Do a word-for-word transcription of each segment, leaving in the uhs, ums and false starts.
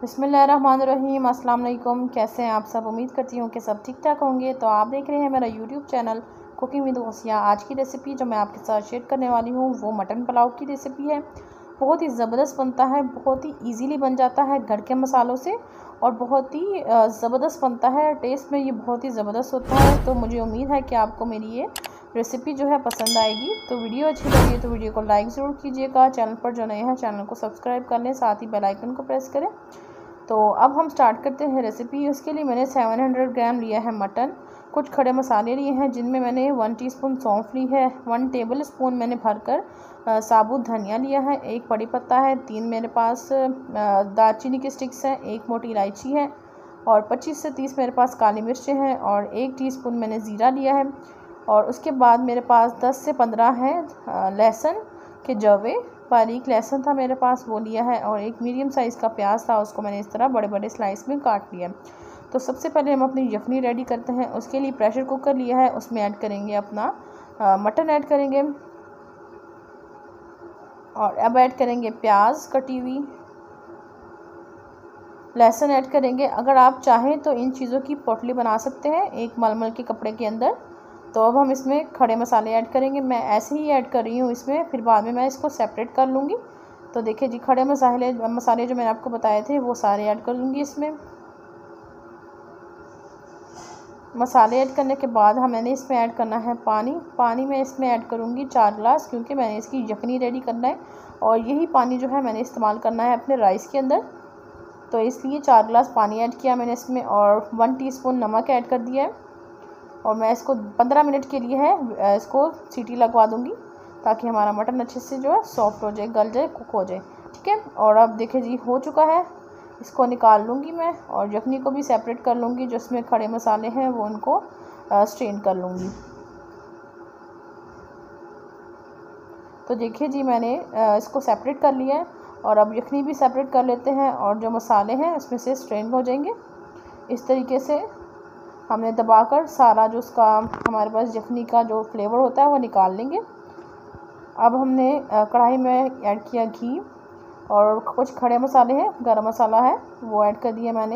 बिस्मिल्लाहिर्रहमानिर्रहीम। अस्सलाम वालेकुम। कैसे हैं आप सब? उम्मीद करती हूँ कि सब ठीक ठाक होंगे। तो आप देख रहे हैं मेरा YouTube channel cooking with Gausia. आज की रेसिपी जो मैं आपके साथ शेयर करने वाली हूँ वो मटन पुलाव की रेसिपी है। बहुत ही ज़बरदस्त बनता है, बहुत ही इजीली बन जाता है घर के मसालों से और बहुत ही ज़बरदस्त बनता है। टेस्ट में ये बहुत ही ज़बरदस्त होता है। तो मुझे उम्मीद है कि आपको मेरी ये रेसिपी जो है पसंद आएगी। तो वीडियो अच्छी लगी तो वीडियो को लाइक ज़रूर कीजिएगा। चैनल पर जो नए हैं चैनल को सब्सक्राइब कर लें, साथ ही बेल आइकन को प्रेस करें। तो अब हम स्टार्ट करते हैं रेसिपी। उसके लिए मैंने सात सौ ग्राम लिया है मटन। कुछ खड़े मसाले लिए हैं जिनमें मैंने वन टीस्पून सौंफ ली है, वन टेबल स्पून मैंने भरकर साबुत धनिया लिया है, एक बड़ी पत्ता है, तीन मेरे पास दालचीनी की स्टिक्स हैं, एक मोटी इलायची है और पच्चीस से तीस मेरे पास काली मिर्चें हैं और एक टीस्पून मैंने ज़ीरा लिया है। और उसके बाद मेरे पास दस से पंद्रह हैं लहसुन के जवे, बारीक लहसुन था मेरे पास वो लिया है और एक मीडियम साइज़ का प्याज था, उसको मैंने इस तरह बड़े बड़े स्लाइस में काट लिया। तो सबसे पहले हम अपनी यखनी रेडी करते हैं। उसके लिए प्रेशर कुकर लिया है, उसमें ऐड करेंगे अपना आ, मटन ऐड करेंगे और अब ऐड करेंगे प्याज कटी हुई, लहसुन ऐड करेंगे। अगर आप चाहें तो इन चीज़ों की पोटली बना सकते हैं एक मलमल के कपड़े के अंदर। तो अब हम इसमें खड़े मसाले ऐड करेंगे। मैं ऐसे ही ऐड कर रही हूँ इसमें, फिर बाद में मैं इसको सेपरेट कर लूँगी। तो देखिए जी, खड़े मसाले मसाले जो मैंने आपको बताए थे वो सारे ऐड कर लूँगी इसमें। मसाले ऐड करने के बाद हम मैंने इसमें ऐड करना है पानी। पानी मैं इसमें ऐड करूँगी चार गिलास, क्योंकि मैंने इसकी यखनी रेडी करना है और यही पानी जो है मैंने इस्तेमाल करना है अपने राइस के अंदर। तो इसलिए चार गिलास पानी ऐड किया मैंने इसमें और वन टीस्पून नमक ऐड कर दिया है। और मैं इसको पंद्रह मिनट के लिए है इसको सीटी लगवा दूँगी ताकि हमारा मटन अच्छे से जो है सॉफ्ट हो जाए, गल जाए, कुक हो जाए। ठीक है। और अब देखिए जी हो चुका है, इसको निकाल लूँगी मैं और यखनी को भी सेपरेट कर लूँगी। जो इसमें खड़े मसाले हैं वो उनको स्ट्रेन कर लूँगी। तो देखिए जी मैंने इसको सेपरेट कर लिया है और अब यखनी भी सेपरेट कर लेते हैं और जो मसाले हैं इसमें से स्ट्रेन हो जाएंगे। इस तरीके से हमने दबाकर सारा जो उसका हमारे पास यखनी का जो फ्लेवर होता है वो निकाल लेंगे। अब हमने कढ़ाई में ऐड किया घी और कुछ खड़े मसाले हैं, गरम मसाला है वो ऐड कर दिया मैंने।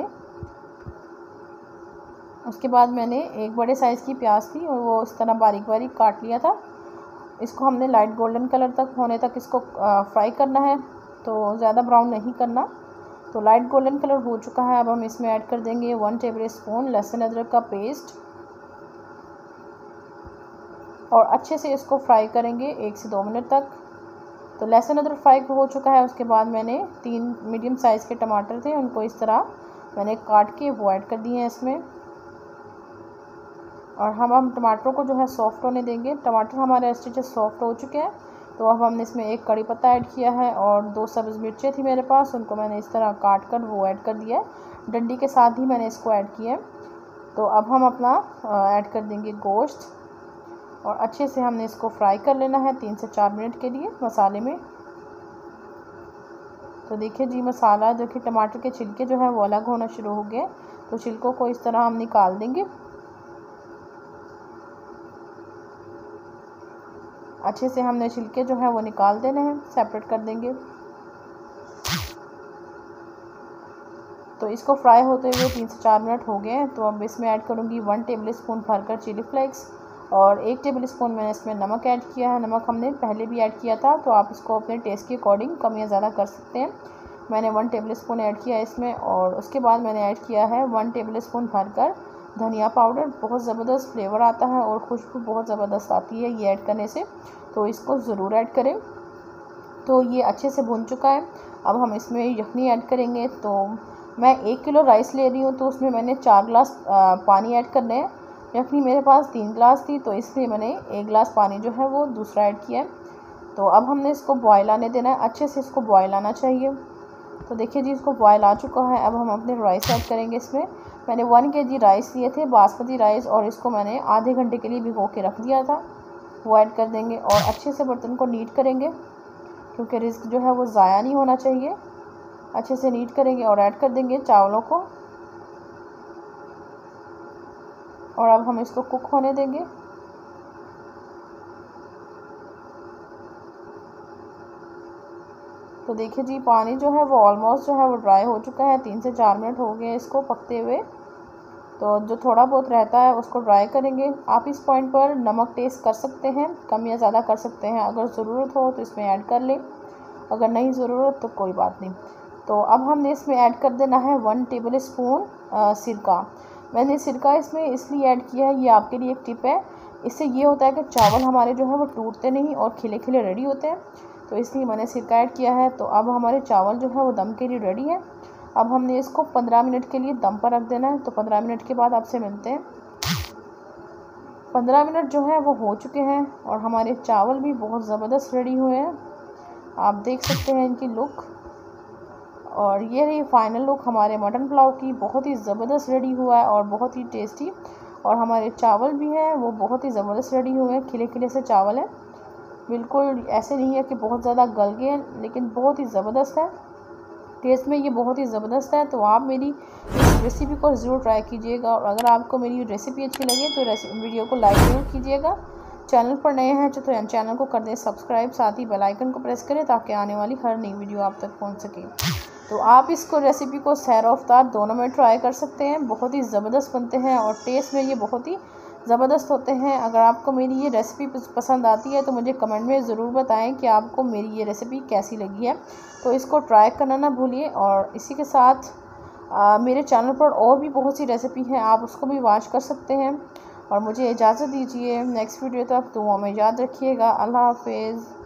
उसके बाद मैंने एक बड़े साइज़ की प्याज थी और वो इस तरह बारीक बारीक काट लिया था। इसको हमने लाइट गोल्डन कलर तक होने तक इसको फ्राई करना है, तो ज़्यादा ब्राउन नहीं करना। तो लाइट गोल्डन कलर हो चुका है। अब हम इसमें ऐड कर देंगे वन टेबल स्पून लहसुन अदरक का पेस्ट और अच्छे से इसको फ्राई करेंगे एक से दो मिनट तक। तो लहसुन अदरक फ्राई हो चुका है। उसके बाद मैंने तीन मीडियम साइज़ के टमाटर थे, उनको इस तरह मैंने काट के वो ऐड कर दिए हैं इसमें। और हम हम टमाटरों को जो है सॉफ्ट होने देंगे। टमाटर हमारे अच्छे से सॉफ्ट हो चुके हैं। तो अब हमने इसमें एक कड़ी पत्ता ऐड किया है और दो सब्ज़ मिर्चें थी मेरे पास, उनको मैंने इस तरह काट कर वो ऐड कर दिया है। डंडी के साथ ही मैंने इसको ऐड किया है। तो अब हम अपना ऐड कर देंगे गोश्त और अच्छे से हमने इसको फ्राई कर लेना है तीन से चार मिनट के लिए मसाले में। तो देखिए जी मसाला जो कि टमाटर के छिलके जो है वो अलग होना शुरू हो गए। तो छिलकों को इस तरह हम निकाल देंगे। अच्छे से हमने छिलके जो है वो निकाल देने हैं, सेपरेट कर देंगे। तो इसको फ्राई होते हुए तीन से चार मिनट हो गए हैं। तो अब इसमें ऐड करूँगी वन टेबल स्पून भरकर चिली फ्लेक्स और एक टेबल स्पून मैंने इसमें नमक ऐड किया है। नमक हमने पहले भी ऐड किया था, तो आप इसको अपने टेस्ट के अकॉर्डिंग कम या ज़्यादा कर सकते हैं। मैंने वन टेबल स्पून ऐड किया इसमें और उसके बाद मैंने ऐड किया है वन टेबल स्पून भरकर धनिया पाउडर। बहुत ज़बरदस्त फ्लेवर आता है और खुशबू बहुत ज़बरदस्त आती है ये ऐड करने से, तो इसको ज़रूर ऐड करें। तो ये अच्छे से भुन चुका है। अब हम इसमें यखनी ऐड करेंगे। तो मैं एक किलो राइस ले रही हूँ तो उसमें मैंने चार गिलास पानी ऐड करने हैं। यखनी मेरे पास तीन गिलास थी तो इसलिए मैंने एक गिलास पानी जो है वो दूसरा ऐड किया है। तो अब हमने इसको बॉयल आने देना है, अच्छे से इसको बॉयल आना चाहिए। तो देखिए जी इसको बॉयल आ चुका है। अब हम अपने राइस ऐड करेंगे इसमें। मैंने वन के जी राइस लिए थे, बासमती राइस, और इसको मैंने आधे घंटे के लिए भिगो के रख दिया था, वो ऐड कर देंगे और अच्छे से बर्तन को नीट करेंगे क्योंकि रिस्क जो है वो ज़ाया नहीं होना चाहिए। अच्छे से नीट करेंगे और ऐड कर देंगे चावलों को और अब हम इसको कुक होने देंगे। तो देखिए जी पानी जो है वो ऑलमोस्ट जो है वो ड्राई हो चुका है। तीन से चार मिनट हो गए इसको पकते हुए। तो जो थोड़ा बहुत रहता है उसको ड्राई करेंगे। आप इस पॉइंट पर नमक टेस्ट कर सकते हैं, कम या ज़्यादा कर सकते हैं। अगर ज़रूरत हो तो इसमें ऐड कर लें, अगर नहीं ज़रूरत तो कोई बात नहीं। तो अब हमने इसमें ऐड कर देना है वन टेबल स्पून सिरका। मैंने सिरका इसमें इसलिए ऐड किया है, ये आपके लिए एक टिप है। इससे ये होता है कि चावल हमारे जो है वो टूटते नहीं और खिले खिले रेडी होते हैं, तो इसलिए मैंने सिरका ऐड किया है। तो अब हमारे चावल जो है वो दम के लिए रेडी है। अब हमने इसको पंद्रह मिनट के लिए दम पर रख देना है। तो पंद्रह मिनट के बाद आपसे मिलते हैं। पंद्रह मिनट जो है वो हो चुके हैं और हमारे चावल भी बहुत ज़बरदस्त रेडी हुए हैं। आप देख सकते हैं इनकी लुक, और ये रही फाइनल लुक हमारे मटन पुलाव की। बहुत ही ज़बरदस्त रेडी हुआ है और बहुत ही टेस्टी। और हमारे चावल भी हैं वो बहुत ही ज़बरदस्त रेडी हुए हैं, खिले खिले से चावल हैं। बिल्कुल ऐसे नहीं है कि बहुत ज़्यादा गल गए हैं, लेकिन बहुत ही ज़बरदस्त है टेस्ट में, ये बहुत ही ज़बरदस्त है। तो आप मेरी इस रेसिपी को ज़रूर ट्राई कीजिएगा। और अगर आपको मेरी रेसिपी अच्छी लगे तो वीडियो को लाइक ज़रूर कीजिएगा। चैनल पर नए हैं तो चैनल को कर दें सब्सक्राइब, साथ ही बेल आइकन को प्रेस करें ताकि आने वाली हर नई वीडियो आप तक पहुंच सके। तो आप इसको रेसिपी को सैर और इफ्तार दोनों में ट्राई कर सकते हैं। बहुत ही ज़बरदस्त बनते हैं और टेस्ट में ये बहुत ही ज़बरदस्त होते हैं। अगर आपको मेरी ये रेसिपी पसंद आती है तो मुझे कमेंट में ज़रूर बताएं कि आपको मेरी ये रेसिपी कैसी लगी है। तो इसको ट्राई करना ना भूलिए। और इसी के साथ आ, मेरे चैनल पर और भी बहुत सी रेसिपी हैं, आप उसको भी वॉच कर सकते हैं। और मुझे इजाज़त दीजिए, नेक्स्ट वीडियो तक दुआ में याद रखिएगा। अल्लाह हाफिज़।